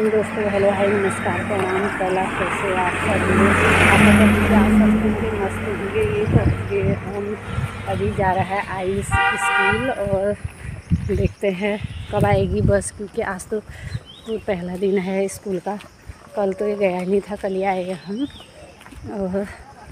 Morning दोस्तों, hello hi नमस्कार प्रणाम। पहला कैसे आप सब लोग मस्त होंगे। ये पहुँच गए हम, अभी जा रहा है आयुष स्कूल और देखते हैं कब आएगी बस, क्योंकि आज तो पहला दिन है स्कूल का। कल तो ये गया नहीं था, कल ही आए हम और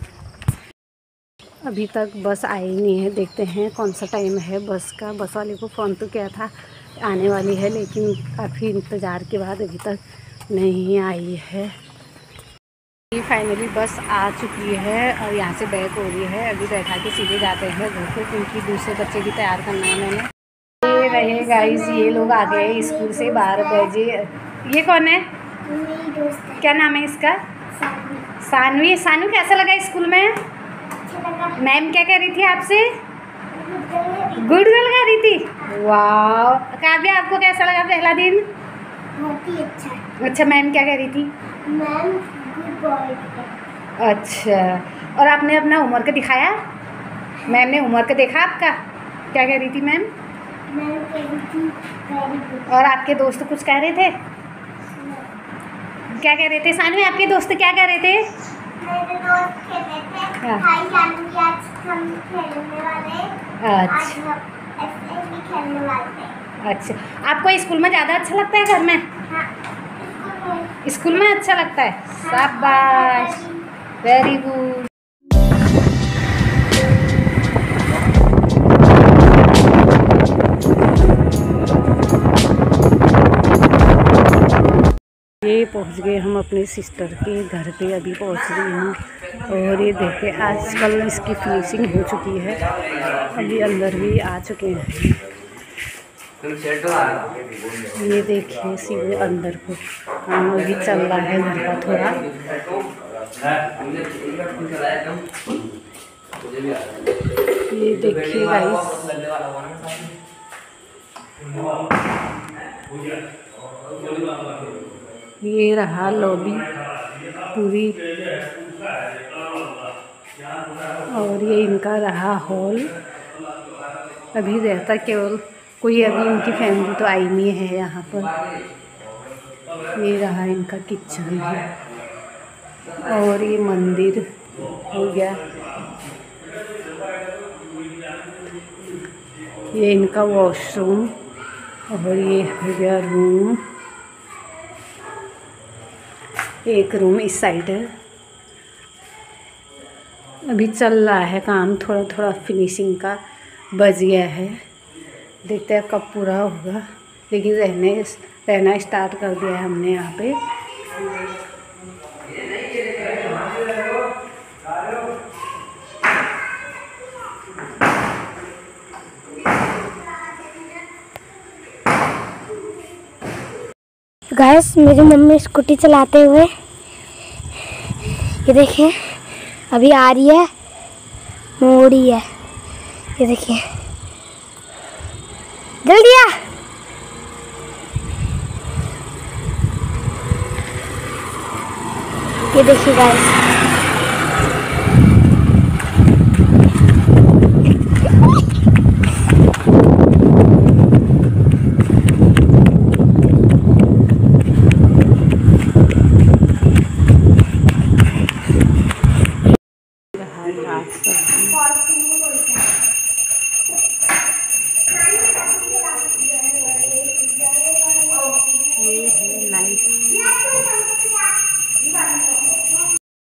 अभी तक बस आई नहीं है। देखते हैं कौन सा टाइम है बस का। बस वाले को फ़ोन तो किया था आने वाली है, लेकिन काफ़ी इंतज़ार के बाद अभी तक नहीं आई है। फाइनली बस आ चुकी है और यहाँ से बैक हो रही है। अभी बैठा के सीधे जाते हैं घर को, क्योंकि दूसरे बच्चे भी तैयार करना है मैंने। ये रहे गाइस, ये लोग आ गए स्कूल से 12 बजे। ये कौन है? क्या नाम है इसका? सानवी। सानू, कैसा लगा स्कूल में? मैम क्या कह रही थी आपसे? गुड गर्ल कह रही थी। वाह काव्य, आपको कैसा लगा पहला दिन? बहुत ही अच्छा। अच्छा, मैम क्या कह रही थी? Ma'am good boy. अच्छा, और आपने अपना होमवर्क दिखाया? मैम ने होमवर्क देखा आपका? क्या कह रही थी मैम? मैम कह रही थी वेरी गुड। और आपके दोस्त कुछ कह रहे थे? क्या कह रहे थे? सानवी, आपके दोस्त क्या कह रहे थे? मेरे दोस्त कह रहे थे हाय जानवी, आज हम खेलने वाले। अच्छा, आज हम ऐसे ही खेलने वाले हैं। अच्छा, आपको स्कूल में ज़्यादा अच्छा लगता है घर में? हाँ, स्कूल में अच्छा लगता है। शाबाश, वेरी गुड। ये पहुंच गए हम अपने सिस्टर के घर पे, अभी पहुंच रही हूँ। और ये देखे आजकल इसकी फिनिशिंग हो चुकी है, अभी अंदर भी आ चुके हैं। ये देखिए सीधे अंदर को काम अभी चल रहा है घर का थोड़ा। ये देखिए गाइस, ये रहा लॉबी पूरी, और ये इनका रहा हॉल। अभी रहता केवल कोई, अभी इनकी फैमिली तो आई नहीं है यहाँ पर। ये रहा इनका किचन है और ये मंदिर हो गया। ये इनका वॉशरूम और ये हो गया रूम। एक रूम इस साइड है। अभी चल रहा है काम, थोड़ा थोड़ा फिनिशिंग का बच गया है। देखते हैं कब पूरा होगा, लेकिन रहना स्टार्ट कर दिया है हमने यहाँ पे। गाइस, मेरी मम्मी स्कूटी चलाते हुए, ये देखिए अभी आ रही है, मोड़ी है। ये देखिए, जल्दी आ। ये देखिए गाइस, ये है नाइट